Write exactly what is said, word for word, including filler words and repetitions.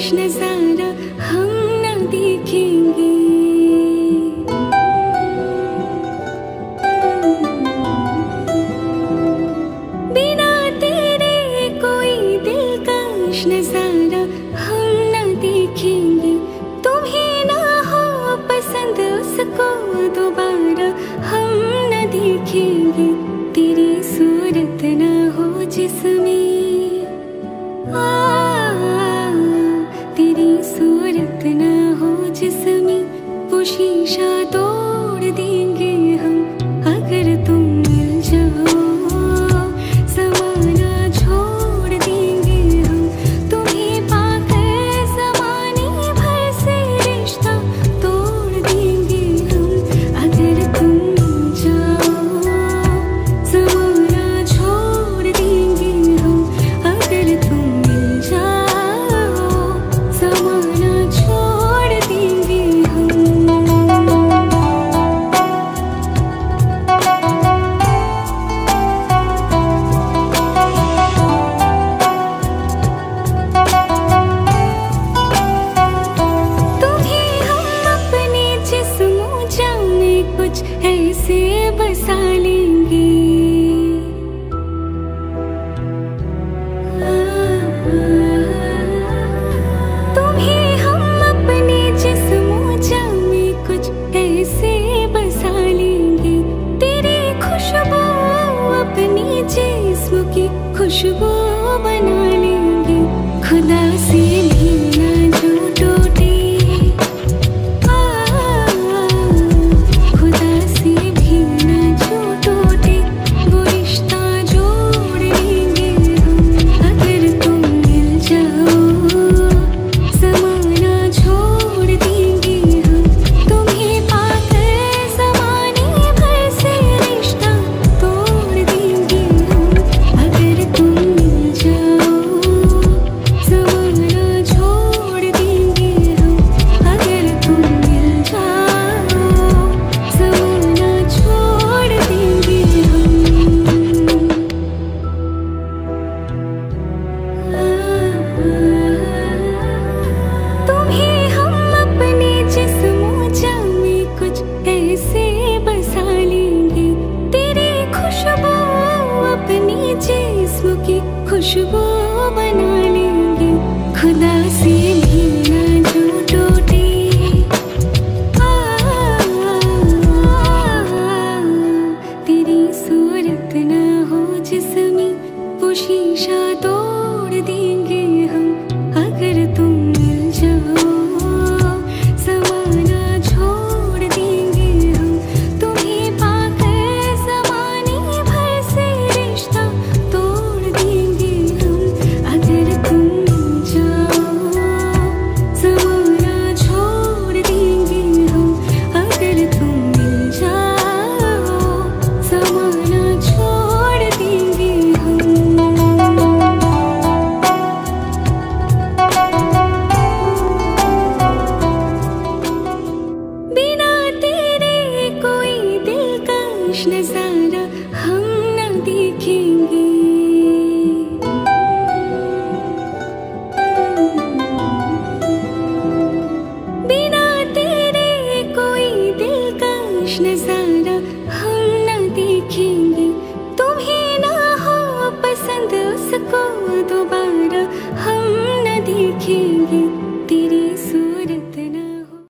नजारा हम न देखेंगे। बिना तेरे कोई दिलकश नजारा हम न देखेंगे। तुम्हें ना हो पसंद उसको दोबारा हम न देखेंगे। तेरी सूरत ना हो जिसमें आ, तेरी सूरत ना हो जिसमें वो शीशा तोड़ देंगे हम। अगर तुम मिल जाओ ज़माना छोड़ देंगे हम। तुम्हें पाकर ज़माने भर से रिश्ता तोड़ देंगे हम। अगर तुम मिल जाओ ज़माना छोड़ देंगे हम। अगर तुम मिल जाओ ज़माना छोड़ देंगे हम। तुम्हें हम अपने जिस्मों जामें कुछ ऐसे बसा लेंगे। तुम्हें हम अपने जिस्मों जामें कुछ ऐसे बसा लेंगे। तेरी खुशबू अपनी जिस्म की खुशबू बना लेंगे। खुदा से भी ना जो टूटे, आ, खुदा से भी ना जो टूटे वो रिश्ता जोड़ लेंगे हम। अगर तुम मिल जाओ ज़माना छोड़ देंगे हम। तुम्हें पाकर ज़माने भर से रिश्ता तोड़ देंगे हम। अगर तुम मिल जाओ ज़माना छोड़ देंगे हम। अगर तुम मिल जाओ ज़माना छोड़ देंगे हम। तुम्हें हम अपने जिस्मों जामें कुछ ऐसे बसा लेंगे। तेरी खुशबू अपनी जिस्म की खुशबू बना लेंगे। खुदा से भी ना जो टूटे, आ, तेरी सूरत ना हो जिसमें वो शीशा तोड़ देंगे हम। अगर तुम मिल जाओ ज़माना छोड़ देंगे हम। तुम्हें पाकर ज़माने भर से रिश्ता तोड़ देंगे हम। अगर तुम मिल जाओ ज़माना छोड़ देंगे हम। अगर तुम मिल जाओ ज़माना छोड़ देंगे हम। बिना तेरे कोई दिलकश नजारा हम न देखेंगे।